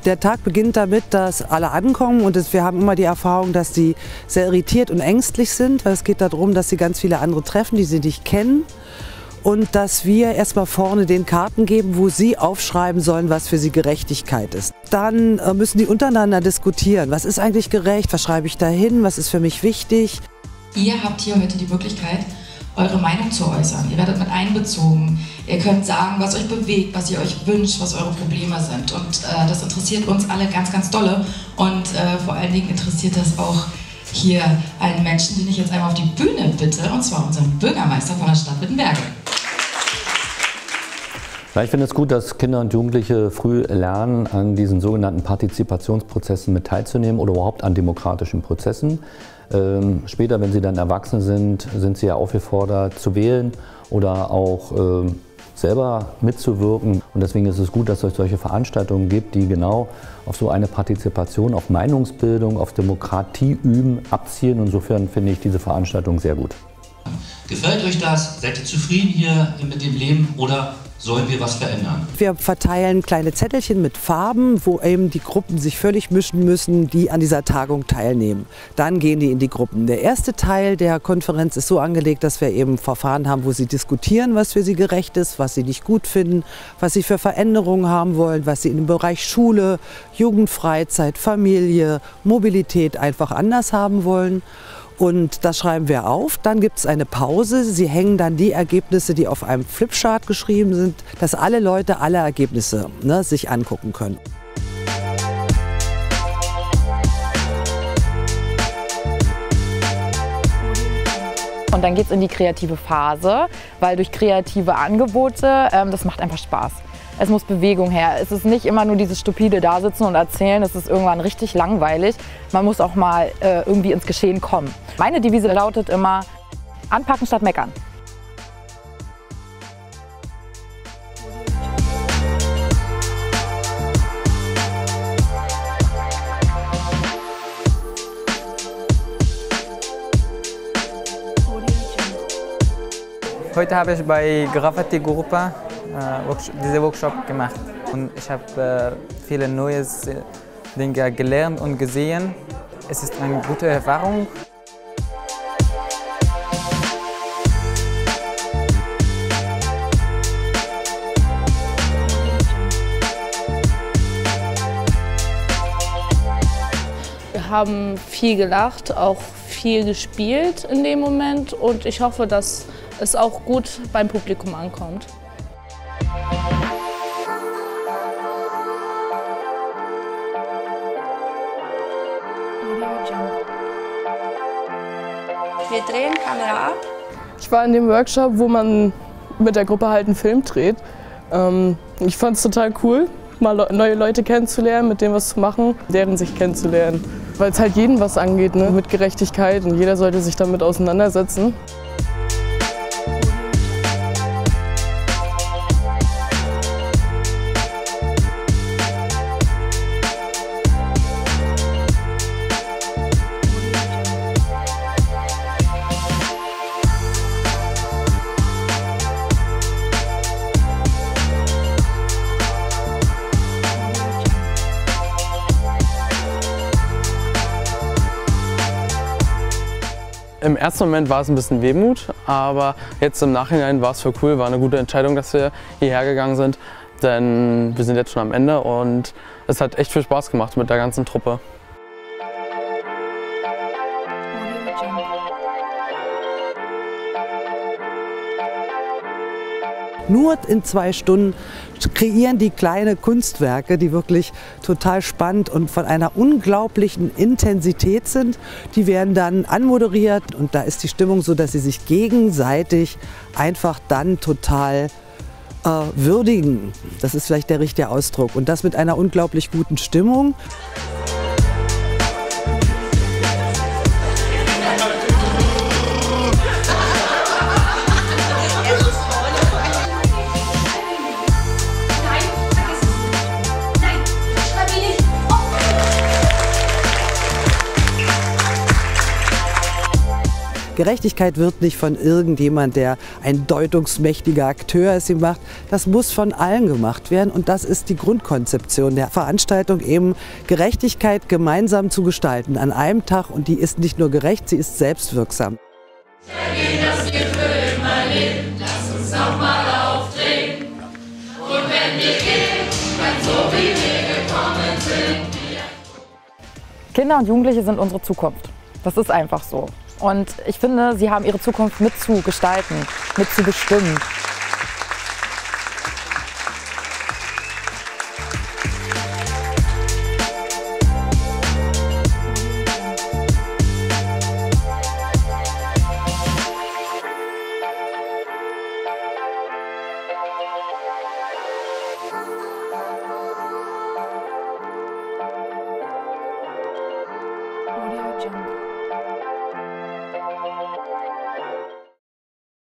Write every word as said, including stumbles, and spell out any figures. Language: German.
Der Tag beginnt damit, dass alle ankommen und es, wir haben immer die Erfahrung, dass sie sehr irritiert und ängstlich sind, weil es geht darum, dass sie ganz viele andere treffen, die sie nicht kennen. Und dass wir erstmal vorne den Karten geben, wo sie aufschreiben sollen, was für sie Gerechtigkeit ist. Dann äh, müssen die untereinander diskutieren. Was ist eigentlich gerecht? Was schreibe ich da hin? Was ist für mich wichtig? Ihr habt hier heute die Möglichkeit, eure Meinung zu äußern. Ihr werdet mit einbezogen. Ihr könnt sagen, was euch bewegt, was ihr euch wünscht, was eure Probleme sind. Und äh, das interessiert uns alle ganz, ganz dolle. Und äh, vor allen Dingen interessiert das auch hier einen Menschen, den ich jetzt einmal auf die Bühne bitte, und zwar unseren Bürgermeister von der Stadt Wittenberge. Ja, ich finde es gut, dass Kinder und Jugendliche früh lernen, an diesen sogenannten Partizipationsprozessen mit teilzunehmen oder überhaupt an demokratischen Prozessen. Ähm, später, wenn sie dann erwachsen sind, sind sie ja aufgefordert zu wählen oder auch ähm, selber mitzuwirken. Und deswegen ist es gut, dass es solche Veranstaltungen gibt, die genau auf so eine Partizipation, auf Meinungsbildung, auf Demokratie üben, abzielen. Insofern finde ich diese Veranstaltung sehr gut. Gefällt euch das? Seid ihr zufrieden hier mit dem Leben oder sollen wir was verändern? Wir verteilen kleine Zettelchen mit Farben, wo eben die Gruppen sich völlig mischen müssen, die an dieser Tagung teilnehmen. Dann gehen die in die Gruppen. Der erste Teil der Konferenz ist so angelegt, dass wir eben Verfahren haben, wo sie diskutieren, was für sie gerecht ist, was sie nicht gut finden, was sie für Veränderungen haben wollen, was sie im Bereich Schule, Jugendfreizeit, Familie, Mobilität einfach anders haben wollen. Und das schreiben wir auf, dann gibt es eine Pause. Sie hängen dann die Ergebnisse, die auf einem Flipchart geschrieben sind, dass alle Leute alle Ergebnisse ne, sich angucken können. Und dann geht es in die kreative Phase, weil durch kreative Angebote, ähm, das macht einfach Spaß. Es muss Bewegung her. Es ist nicht immer nur dieses stupide Dasitzen und Erzählen, es ist irgendwann richtig langweilig. Man muss auch mal äh, irgendwie ins Geschehen kommen. Meine Devise lautet immer, anpacken statt meckern. Heute habe ich bei Graffiti-Gruppe äh, diesen Workshop gemacht und ich habe äh, viele neue Dinge gelernt und gesehen. Es ist eine gute Erfahrung. Wir haben viel gelacht, auch viel gespielt in dem Moment und ich hoffe, dass es auch gut beim Publikum ankommt. Wir drehen Kamera ab. Ich war in dem Workshop, wo man mit der Gruppe halt einen Film dreht. Ähm, ich fand es total cool, mal neue Leute kennenzulernen, mit denen was zu machen, deren sich kennenzulernen. Weil es halt jeden was angeht, ne? Mit Gerechtigkeit und jeder sollte sich damit auseinandersetzen. Im ersten Moment war es ein bisschen Wehmut, aber jetzt im Nachhinein war es voll cool, war eine gute Entscheidung, dass wir hierher gegangen sind, denn wir sind jetzt schon am Ende und es hat echt viel Spaß gemacht mit der ganzen Truppe. Nur in zwei Stunden kreieren die kleine Kunstwerke, die wirklich total spannend und von einer unglaublichen Intensität sind. Die werden dann anmoderiert und da ist die Stimmung so, dass sie sich gegenseitig einfach dann total äh, würdigen. Das ist vielleicht der richtige Ausdruck. Und das mit einer unglaublich guten Stimmung. Gerechtigkeit wird nicht von irgendjemand, der ein deutungsmächtiger Akteur ist, gemacht. Das muss von allen gemacht werden und das ist die Grundkonzeption der Veranstaltung, eben Gerechtigkeit gemeinsam zu gestalten an einem Tag, und die ist nicht nur gerecht, sie ist selbstwirksam. Das Gefühl immer lebt, lass uns noch mal aufdrehen. Und wenn wir gehen, dann so wie wir gekommen sind. Kinder und Jugendliche sind unsere Zukunft. Das ist einfach so. Und ich finde, sie haben ihre Zukunft mitzugestalten, mitzubestimmen.